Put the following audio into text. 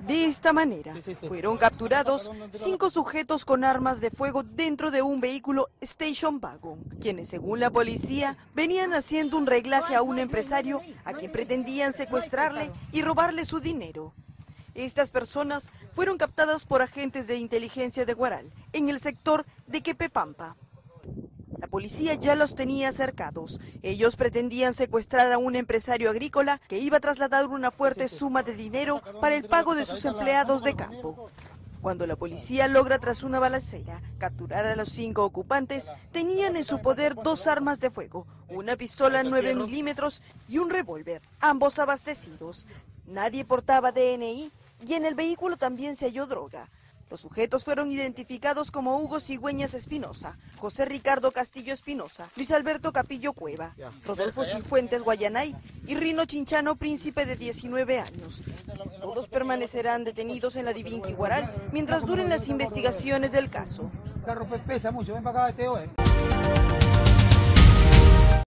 De esta manera, fueron capturados 5 sujetos con armas de fuego dentro de un vehículo Station Wagon, quienes, según la policía, venían haciendo un reglaje a un empresario a quien pretendían secuestrarle y robarle su dinero. Estas personas fueron captadas por agentes de inteligencia de Huaral, en el sector de Quepepampa. La policía ya los tenía cercados. Ellos pretendían secuestrar a un empresario agrícola que iba a trasladar una fuerte suma de dinero para el pago de sus empleados de campo. Cuando la policía logra, tras una balacera, capturar a los 5 ocupantes, tenían en su poder 2 armas de fuego, una pistola 9 milímetros y un revólver, ambos abastecidos. Nadie portaba DNI y en el vehículo también se halló droga. Los sujetos fueron identificados como Hugo Cigüeñas Espinosa, José Ricardo Castillo Espinosa, Luis Alberto Capillo Cueva, Rodolfo Cifuentes Guayanay y Rino Chinchano Príncipe, de 19 años. Todos permanecerán detenidos en la Divinqui Huaral mientras duren las investigaciones del caso. El carro pesa mucho, ven para acá,